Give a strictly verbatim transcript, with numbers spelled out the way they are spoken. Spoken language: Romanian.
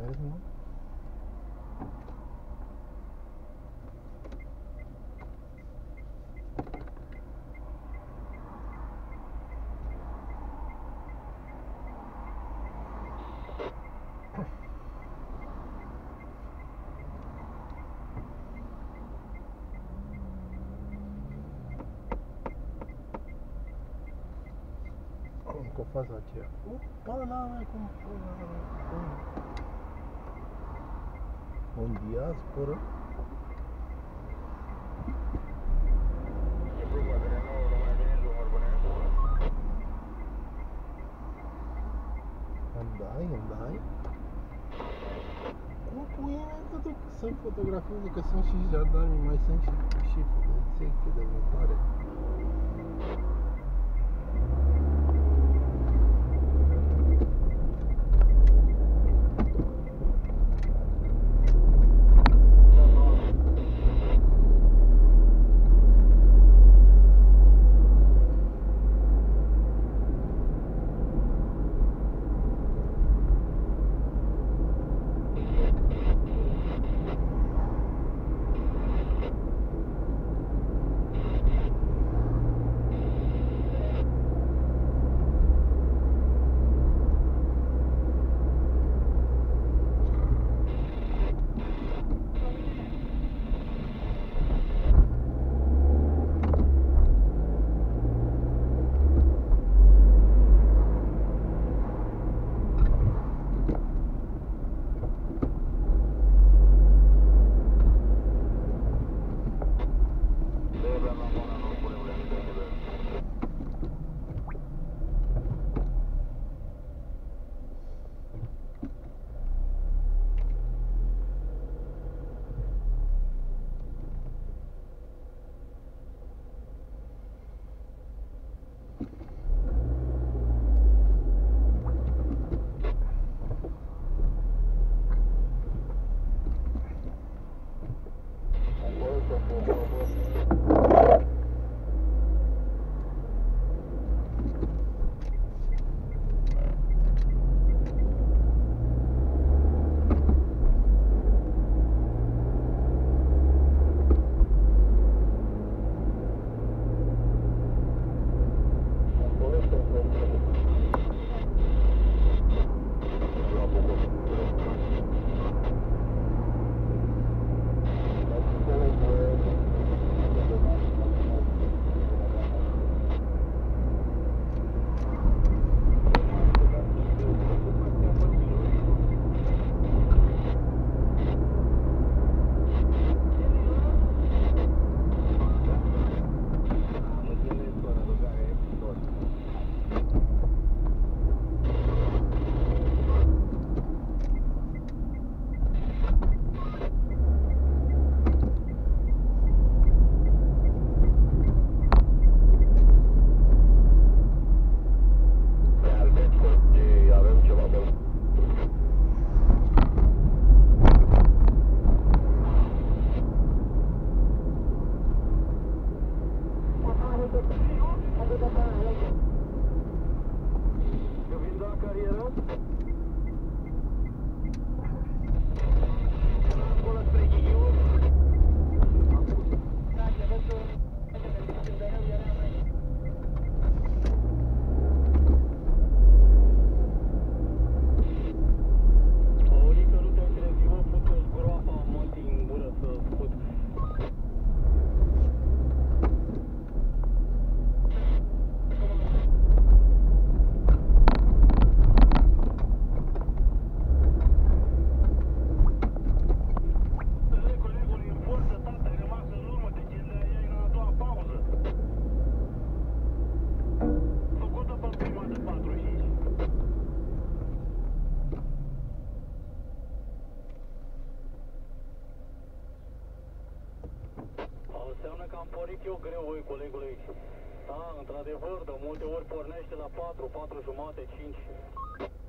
Vezi, nu? Cu faza aceea. Opa, la mea, cum pula mea. În diasporă. Îmi dai, îmi dai? Cum pui mea că tu să-mi fotografieze, că sunt și jandarmi, mai sunt și șefii de secție de votare. Înseamnă că am pornit eu greu, voi, colegului. Da, într-adevăr, de multe ori pornește la patru, patru jumate, cinci.